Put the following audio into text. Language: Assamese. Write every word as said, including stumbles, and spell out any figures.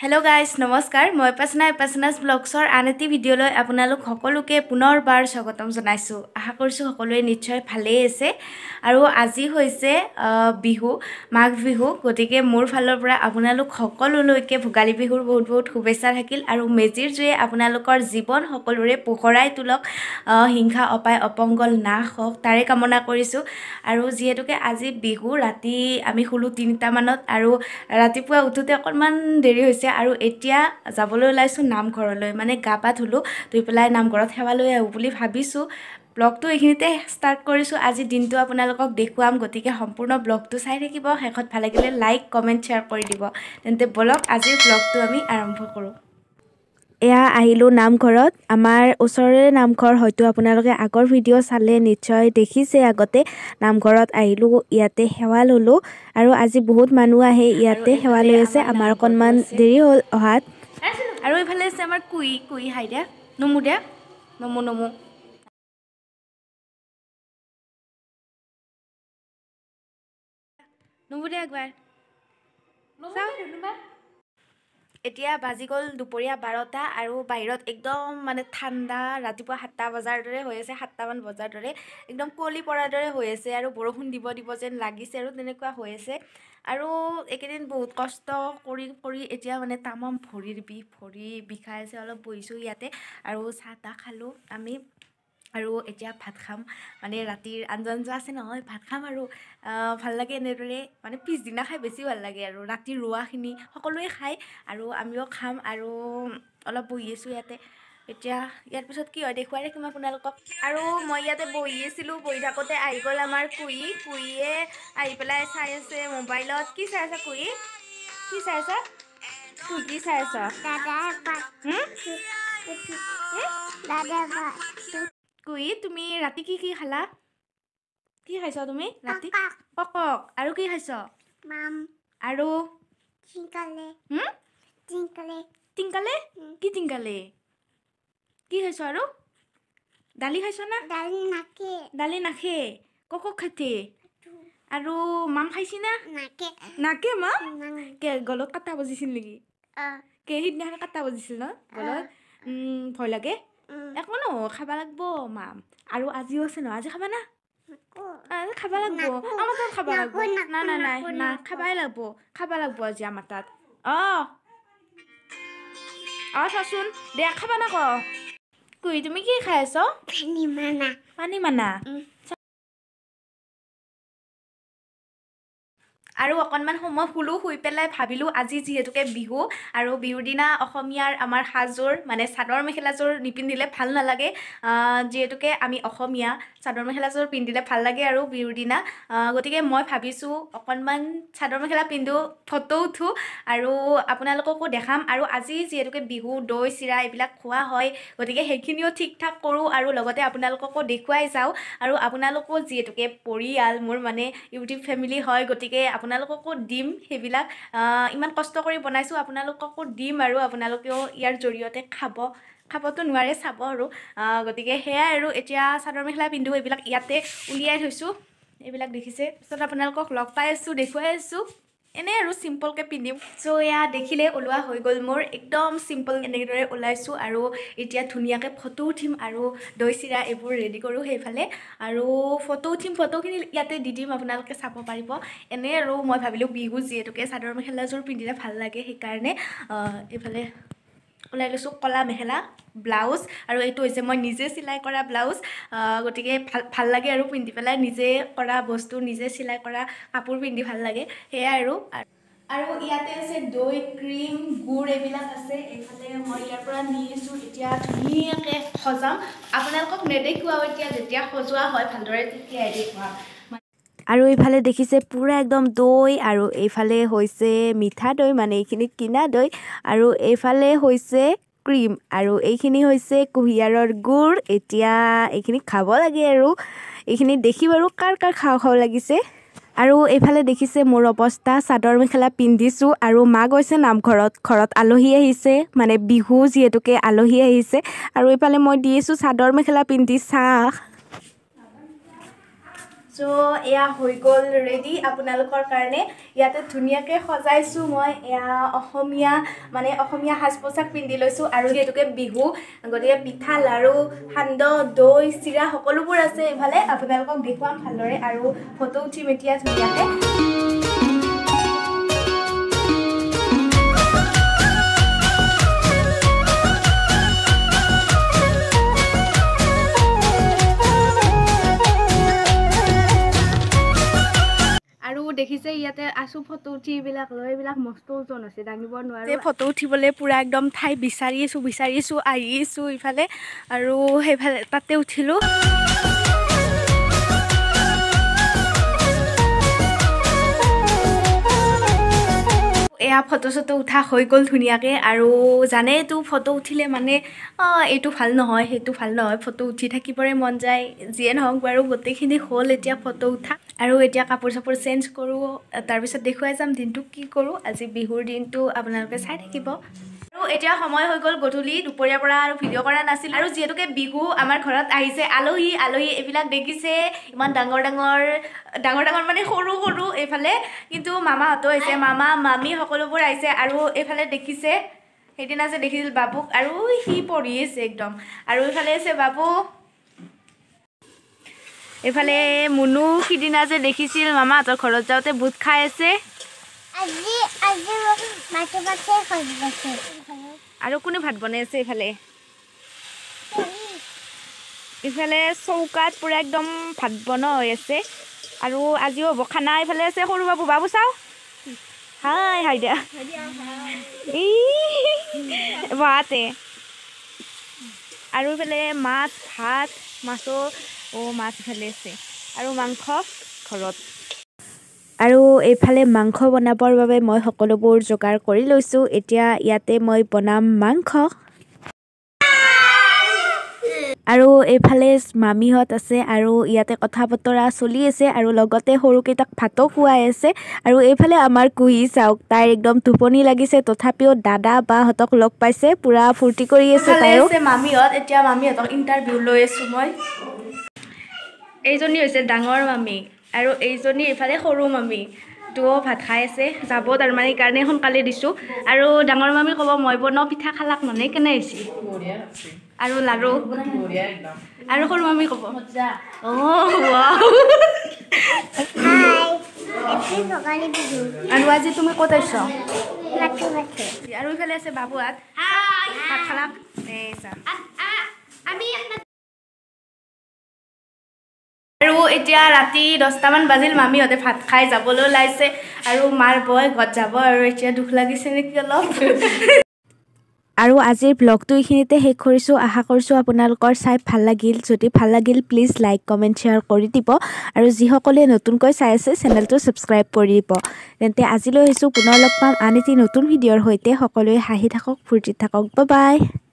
Hello guys, নমস্কাৰ মই পাসনা পাসনাস ব্লগছৰ আনটি ভিডিঅলৈ আপোনালোক সকলোকে পুনৰবাৰ স্বাগতম জনাইছো আশা কৰিছো সকলোৱে নিশ্চয় ভালেই আছে আৰু আজি হৈছে বিহু মাঘ বিহু গতিকে মোৰ ফালৰ পৰা আপোনালোক সকলোলৈকে ভোগালী বিহুৰ বহুত বহুত শুভেচ্ছা থাকিল আৰু মেজিৰ জুয়ে আপোনালোকৰ জীৱন সকলোৰে পোহৰাই তুলক হিংসা অপায় অপংগল নাশ হওক তাৰে কামনা কৰিছো আৰু যেহেতুকে আজি বিহু ৰাতি আমি খুলো তিনিটা মানত আৰু ৰাতিপুৱা উঠোতে অকণমান দেৰি হৈছে আৰু এতিয়া যাবলৈ ওলাইছো নামঘৰলৈ মানে গা পা ধুলো ধুই পেলাই নামঘৰত সেৱা লৈ আহো বুলি ভাবিছো ব্লগটো এইখিনিতে ষ্টাৰ্ট কৰিছো আজি দিনটো আপোনালোকক দেখুৱাম গতিকে সম্পূৰ্ণ ব্লগটো চাই থাকিব শেষত ভাল লাগিলে লাইক কমেন্ট শেয়াৰ কৰি দিব তেন্তে বলক আজিৰ ব্লগটো আমি আৰম্ভ কৰো এয়া আহিলো নামঘৰত আমাৰ ওচৰৰে নামঘৰ হয়তো আপোনালোকে আগৰ ভিডিঅ' চালে নিশ্চয় দেখিছে আগতে নামঘৰত আহিলো ইয়াতে সেৱা ললো আৰু আজি বহুত মানুহ আহে ইয়াতে সেৱা লৈ আছে আমাৰ অকণমান দেৰি হ'ল অহাত আৰু এইফালে আছে আমাৰ কুই কুই হাই দিয়া নমু দিয়া নমু নমু নমু দিয়া একবাৰ এতিয়া বাজি গ'ল দুপৰীয়া বাৰটা আৰু বাহিৰত একদম মানে ঠাণ্ডা ৰাতিপুৱা সাতটা বজাৰ দৰে হৈ আছে সাতটামান বজাৰ দৰে একদম কুঁৱলী পৰাৰ দৰে হৈ আছে আৰু বৰষুণ দিব দিব যেন লাগিছে আৰু তেনেকুৱা হৈ আছে আৰু একেদিন বহুত কষ্ট কৰি কৰি এতিয়া মানে তামাম ভৰিৰ বিষ ভৰি বিষাই আছে অলপ বহিছোঁ ইয়াতে আৰু চাহ তাহ খালোঁ আমি আৰু এতিয়া ভাত খাম মানে ৰাতিৰ আঞ্জা আঞ্জা আছে নহয় ভাত খাম আৰু ভাল লাগে এনেদৰে মানে পিছদিনা খাই বেছি ভাল লাগে আৰু ৰাতিৰ ৰোৱাখিনি সকলোৱে খায় আৰু আমিও খাম আৰু অলপ বহি আছোঁ ইয়াতে এতিয়া ইয়াৰ পিছত কি হয় দেখুৱাই ৰাখিম আপোনালোকক আৰু মই ইয়াতে বহি আছিলোঁ বহি থাকোঁতে আহি গ'ল আমাৰ কুই কুইয়ে আহি পেলাই চাই আছে মোবাইলত কি চাই আছা কুই কি চাই আছা কুই কি চাই আছা কুই তুমি ৰাতি কি কি খালা কি খাইছ তুমি ৰাতি পকক আৰু কি খাইছ মাম আৰু টিংকালে হুম টিংকালে টিংকালে কি টিংকালে কি খাইছ আৰু দালি খাইছ না দালি নাখে দালি নাখে কক খাইতে আৰু মাম খাইছি না নাকে নাকে মা কে গলত কাটা বজিছিল নেকি কে সিদিনাখন কাটা বজিছিল ন গলত ভয় লাগে একো ন খাব লাগব মাম আৰু আজিও আছে ন আজি খাবা না খাব লাগব আমাৰ তাত খাব লাগব না না নাই না খাবাই লাগব খাব লাগব আজি আমাৰ তাত অঁ অঁ চাচোন দে খাবা না ক কুই তুমি কি খাই আছ পানী মানা পানী মানা আৰু অকণমান সময় শুলো শুই পেলাই ভাবিলোঁ আজি যিহেতুকে বিহু আৰু বিহুৰ দিনা অসমীয়াৰ আমাৰ সাজযোৰ মানে চাদৰ মেখেলাযোৰ নিপিন্ধিলে ভাল নালাগে যিহেতুকে আমি অসমীয়া চাদৰ মেখেলাযোৰ পিন্ধিলে ভাল লাগে আৰু বিহুৰ দিনা গতিকে মই ভাবিছোঁ অকণমান চাদৰ মেখেলা পিন্ধো ফটো উঠোঁ আৰু আপোনালোককো দেখাম আৰু আজি যিহেতুকে বিহু দৈ চিৰা এইবিলাক খোৱা হয় গতিকে সেইখিনিও ঠিক ঠাক কৰোঁ আৰু লগতে আপোনালোককো দেখুৱাই যাওঁ আৰু আপোনালোকো যিহেতুকে পৰিয়াল মোৰ মানে ইউটিউব ফেমিলি হয় গতিকে আপোনালোককো দিম সেইবিলাক ইমান কষ্ট কৰি বনাইছোঁ আপোনালোককো দিম আৰু আপোনালোকেও ইয়াৰ জৰিয়তে খাব খাবতো নোৱাৰে চাব আৰু গতিকে সেয়াই আৰু এতিয়া চাদৰ মেখেলা পিন্ধো এইবিলাক ইয়াতে উলিয়াই থৈছোঁ এইবিলাক দেখিছে পিছত আপোনালোকক লগ পাই আছোঁ দেখুৱাই আছোঁ এনেই আৰু চিম্পলকৈ পিন্ধিম চ' এয়া দেখিলে ওলোৱা হৈ গ'ল মোৰ একদম চিম্পল এনেদৰে ওলাইছোঁ আৰু এতিয়া ধুনীয়াকৈ ফটো উঠিম আৰু দৈ চিৰা এইবোৰ ৰেডি কৰোঁ সেইফালে আৰু ফটো উঠিম ফটোখিনি ইয়াতে দি দিম আপোনালোকে চাব পাৰিব এনেই আৰু মই ভাবিলোঁ বিহু যিহেতুকে চাদৰ মেখেলাযোৰ পিন্ধিলে ভাল লাগে সেইকাৰণে এইফালে ওলাই লৈছোঁ কলা মেখেলা ব্লাউজ আৰু এইটো হৈছে মই নিজে চিলাই কৰা ব্লাউজ গতিকে ভাল ভাল লাগে আৰু পিন্ধি পেলাই নিজে কৰা বস্তু নিজে চিলাই কৰা কাপোৰ পিন্ধি ভাল লাগে সেয়াই আৰু আৰু ইয়াতে আছে দৈ ক্ৰীম গুড় এইবিলাক আছে এইফালে মই ইয়াৰ পৰা নি আছোঁ এতিয়া ধুনীয়াকৈ সজাম আপোনালোকক নেদেখুৱাওঁ এতিয়া যেতিয়া সজোৱা হয় ভালদৰে তেতিয়াই দেখুৱাম আৰু এইফালে দেখিছে পুৰা একদম দৈ আৰু এইফালে হৈছে মিঠা দৈ মানে এইখিনি কিনা দৈ আৰু এইফালে হৈছে ক্ৰীম আৰু এইখিনি হৈছে কুঁহিয়াৰৰ গুড় এতিয়া এইখিনি খাব লাগে আৰু এইখিনি দেখি বাৰু কাৰ কাৰ খাওঁ খাওঁ লাগিছে আৰু এইফালে দেখিছে মোৰ অৱস্থা চাদৰ মেখেলা পিন্ধিছোঁ আৰু মা গৈছে নামঘৰত ঘৰত আলহী আহিছে মানে বিহু যিহেতুকে আলহী আহিছে আৰু এইফালে মই দি আছোঁ চাদৰ মেখেলা পিন্ধি চাহ সো এয়া হৈ গ'ল ৰেডি আপোনালোকৰ কাৰণে ইয়াতে ধুনীয়াকৈ সজাইছোঁ মই এয়া অসমীয়া মানে অসমীয়া সাজ পোছাক পিন্ধি লৈছোঁ আৰু যিহেতুকে বিহু গতিকে পিঠা লাড়ু সান্দহ দৈ চিৰা সকলোবোৰ আছে এইফালে আপোনালোকক দেখুৱাম ভালদৰে আৰু ফটো উঠিম এতিয়া ধুনীয়াকৈ দেখিছে ইয়াতে আছো ফটো উঠি এইবিলাক লৈ এইবিলাক মস্ত ওজন আছে দাঙিব নোৱাৰো ফটো উঠিবলৈ পুৰা একদম ঠাই বিচাৰি আছো বিচাৰি আছো আহিছো ইফালে আৰু সেইফালে তাতে উঠিলো এয়া ফটো চটো উঠা হৈ গ'ল ধুনীয়াকৈ আৰু জানে এইটো ফটো উঠিলে মানে এইটো ভাল নহয় সেইটো ভাল নহয় ফটো উঠি থাকিবৰে মন যায় যিয়ে নহওক বাৰু গোটেইখিনি হ'ল এতিয়া ফটো উঠা আৰু এতিয়া কাপোৰ চাপোৰ চেঞ্জ কৰোঁ তাৰপিছত দেখুৱাই যাম দিনটো কি কৰোঁ আজি বিহুৰ দিনটো আপোনালোকে চাই থাকিব আৰু এতিয়া সময় হৈ গ'ল গধূলি দুপৰীয়াৰ পৰা আৰু ভিডিঅ' কৰা নাছিল আৰু যিহেতুকে বিহু আমাৰ ঘৰত আহিছে আলহী আলহী এইবিলাক দেখিছে ইমান ডাঙৰ ডাঙৰ ডাঙৰ ডাঙৰ মানে সৰু সৰু এইফালে কিন্তু মামাহঁতো আহিছে মামা মামী সকলোবোৰ আহিছে আৰু এইফালে দেখিছে সেইদিনা যে দেখিছিল বাবুক আৰু সি পঢ়ি আছে একদম আৰু এইফালে আছে বাবু এইফালে মুনু সিদিনা যে দেখিছিল মামাহঁতৰ ঘৰত যাওঁতে বুট খাই আছে আৰু কোনে ভাত বনাই আছে এইফালে ইফালে চৌকাত পুৰা একদম ভাত বনোৱা হৈ আছে আৰু আজিও হ'ব খানা এইফালে আছে সৰু বাবু বাবু চাওঁ হাই হাই দিয়া ভাতে আৰু এইফালে মাছ ভাত মাছৰ অ' মাছ ইফালে আছে আৰু মাংস ঘৰত আৰু এইফালে মাংস বনাবৰ বাবে মই সকলোবোৰ যোগাৰ কৰি লৈছোঁ এতিয়া ইয়াতে মই বনাম মাংস আৰু এইফালে মামীহঁত আছে আৰু ইয়াতে কথা বতৰা চলি আছে আৰু লগতে সৰুকেইটাক ভাতো খুৱাই আছে আৰু এইফালে আমাৰ কুহি চাওক তাইৰ একদম টোপনি লাগিছে তথাপিও দাদা বাহঁতক লগ পাইছে পুৰা ফূৰ্তি কৰি আছে তাইও মামীহঁত এতিয়া মামীহঁতক ইণ্টাৰভিউ লৈ আছোঁ মই এইজনী হৈছে ডাঙৰ মামী আৰু এইজনী এইফালে সৰু মামী দুও ভাত খাই আছে যাব তাৰমানে কাৰণে সোনকালে দিছোঁ আৰু ডাঙৰ মামী ক'ব মই বনাওঁ পিঠা খালাক মানে কেনে হৈছে আৰু লাড়ু আৰু সৰু মামী ক'ব আৰু আজি তুমি ক'ত আহিছ আৰু ইফালে আছে বাবুহাত ভাত খালাক আৰু এতিয়া ৰাতি দহটামান বাজিল মামীহঁতে ভাত খাই যাবলৈ ওলাইছে আৰু মাৰ বয় ঘৰত যাব আৰু এতিয়া দুখ লাগিছে নেকি অলপ আৰু আজিৰ ব্লগটো এইখিনিতে শেষ কৰিছোঁ আশা কৰিছোঁ আপোনালোকৰ চাই ভাল লাগিল যদি ভাল লাগিল প্লিজ লাইক কমেণ্ট শ্বেয়াৰ কৰি দিব আৰু যিসকলে নতুনকৈ চাই আছে চেনেলটো ছাবস্ক্ৰাইব কৰি দিব তেন্তে আজিলৈ আহিছোঁ পুনৰ লগ পাম আন এটি নতুন ভিডিঅ'ৰ সৈতে সকলোৱে হাঁহি থাকক ফূৰ্তিত থাকক বাই বাই